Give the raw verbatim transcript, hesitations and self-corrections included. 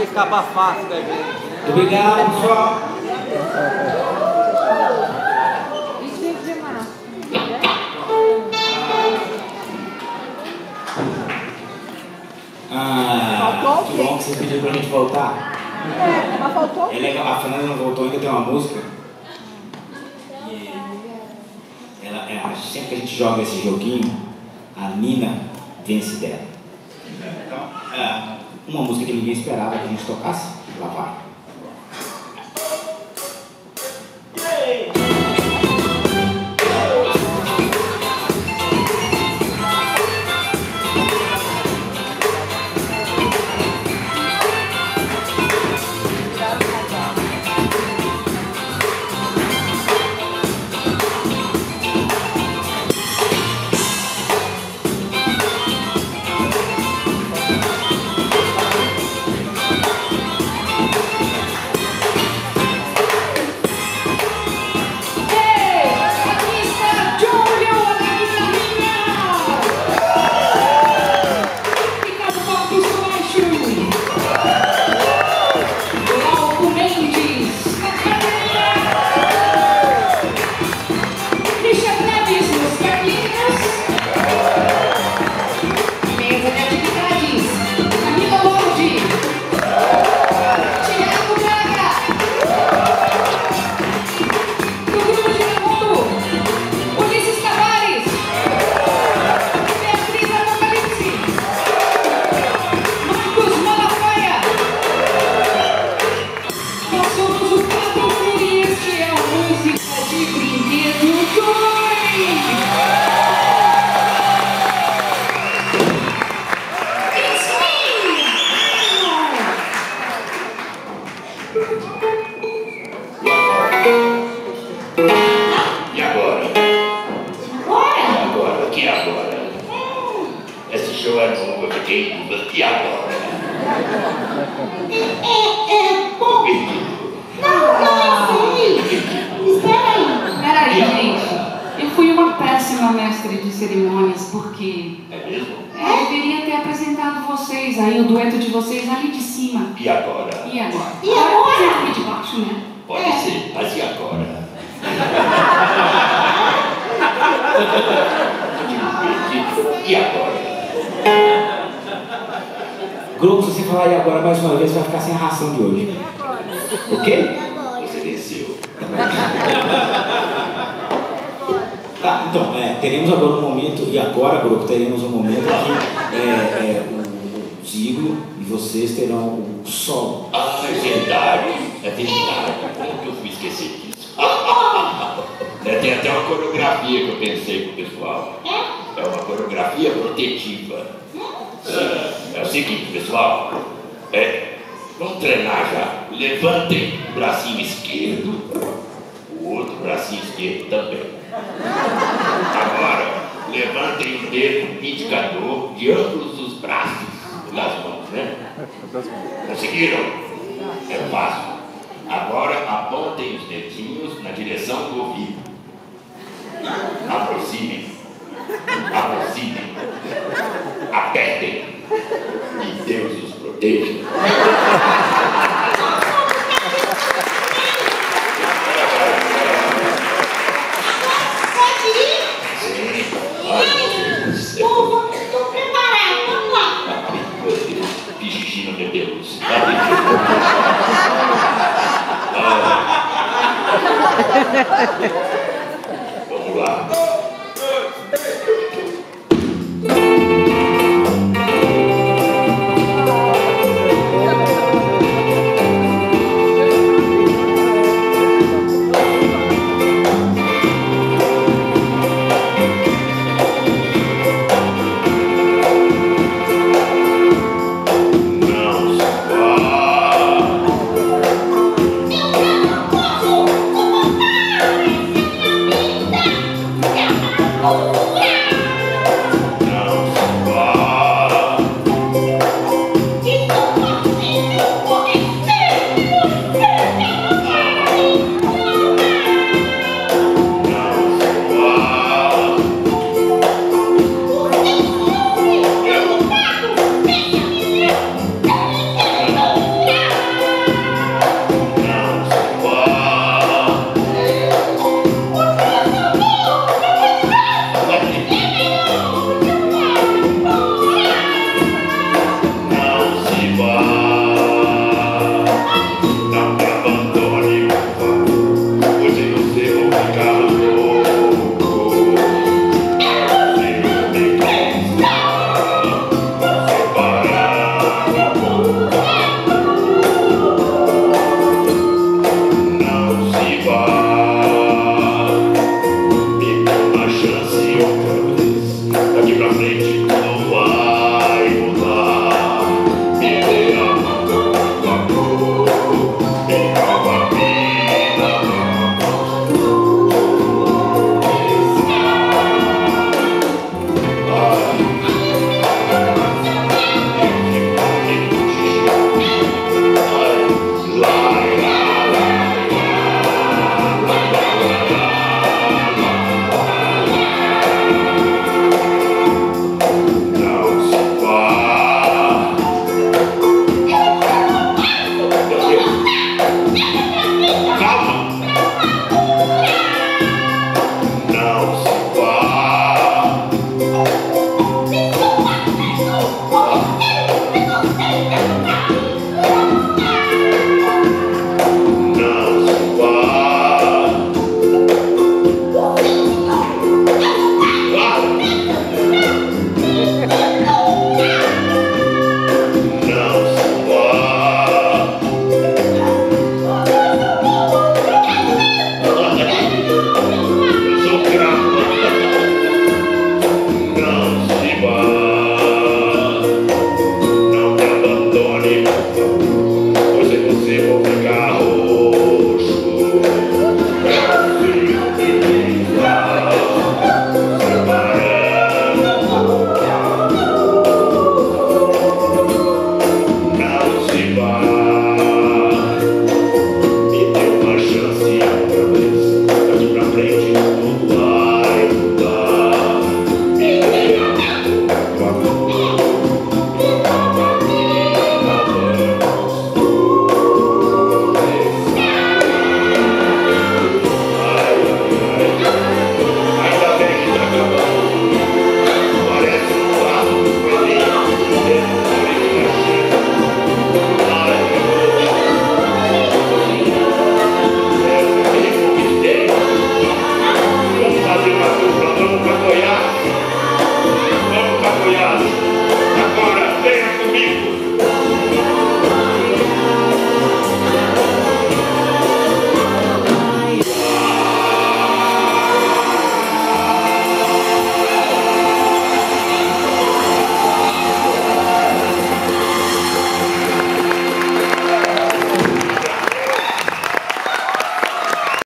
escapar fácil da gente, né? Obrigado, pessoal. Ah, que bom que você pediu pra gente voltar. É, mas faltou. É legal, a Fernanda não voltou ainda, tem uma música. E ela, ela, sempre que a gente joga esse joguinho, a Nina vence dela. Então, é uma música que ninguém esperava que a gente tocasse, lá vai. E agora? E agora? O que é agora? Esse show é novo, eu fiquei em dúvida. E agora? É, é, bom. Não, não sei. Espera aí. Peraí, gente. Eu fui uma péssima mestre de cerimônias, porque É mesmo? eu deveria ter apresentado vocês aí, o dueto de vocês ali de cima. E agora? E agora? E agora? Você aqui de baixo, né? Pode ser, mas e agora? E agora? Grupo, se você falar e agora mais uma vez, vai ficar sem a ração de hoje. O quê? Você venceu. Tá, então, é, teremos agora um momento, e agora, grupo, teremos um momento que é, é, o, o Zigo e vocês terão o solo. Ah, é verdade. É verdade. Como que eu fui esquecer disso? É, tem até uma coreografia que eu pensei pro pessoal. É uma coreografia protetiva. É, é o seguinte, pessoal. É, vamos treinar já. Levantem o bracinho esquerdo, o outro bracinho esquerdo também. Agora, levantem o dedo indicador de ambos os braços das mãos, né? Conseguiram? É fácil. Agora apontem os dedinhos na direção do ouvido. Aproximem. Aproximem. Apertem. E Deus os proteja. Estou preparado, vamos lá. Fiz xixi no meu Deus. Vamos lá. Oh!